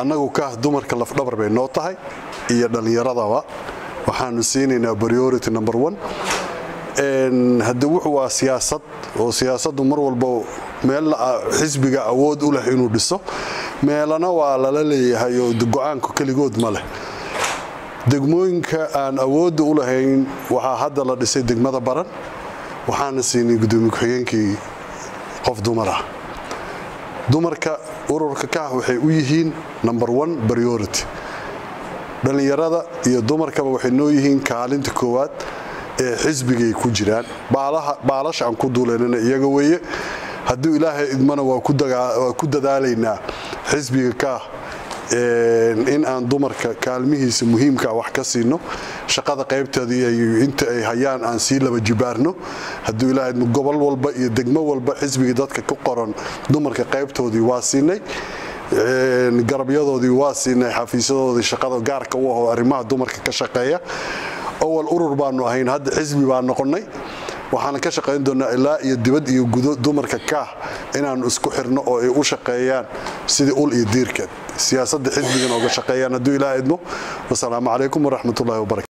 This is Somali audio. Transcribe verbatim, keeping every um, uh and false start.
annagu ka dumarka laf dhabar bay noo tahay iyo dhalinyaradaba waxaanu siinaynaa priority number one een hadii wuxuu waa siyaasad oo siyaasaddu mar walba meel xisbiga awood u leh inuu dhiso meelana waa la leeyahay oo go'aanku kaligood ma leh degmooyinka aan awood u lahayn waxa hadda la dhisay degmada baran waxaana siinay gudoomiye ku-xigeenkii qof dumar ah dumarka ururka ka waxay u yihiin number one priority dhalinyarada iyo dumarkaba waxay noo yihiin kaalinta koowaad ee xisbigay ku jiraan baalaha baalasha aan ku duuleynana iyaga weeye haddii ilaahay idmana waa ku dagaa ku dadaalaynaa xisbiga ka in aan dumarka kaalmihiisa muhiimka wax ka siino shaqada qaybteeda iyo inta ay hayaan aan si laba jibaarno haddii ilaahay gobol walba iyo degmo walba xisbiga dadka ku qoran dumarka qaybtoodii waa siinay een garabyadoodii waa siinay xafiisadoodii shaqada gaarka u ah arrimaha dumarka ka shaqeeya awal urur baanu ahayn hadda xisbi baan noqonay waxaan ka shaqeyn doonaa ilaa iyo dibad iyo gudo dumarka ka inaan isku xirno oo ay u shaqeeyaan sidii ul iyo diirka siyaasadda xisbigan oo ka shaqeeyaan haddii ilaahay idmo wassalaamu calaykum waraxmatullaahi wabarakaatuh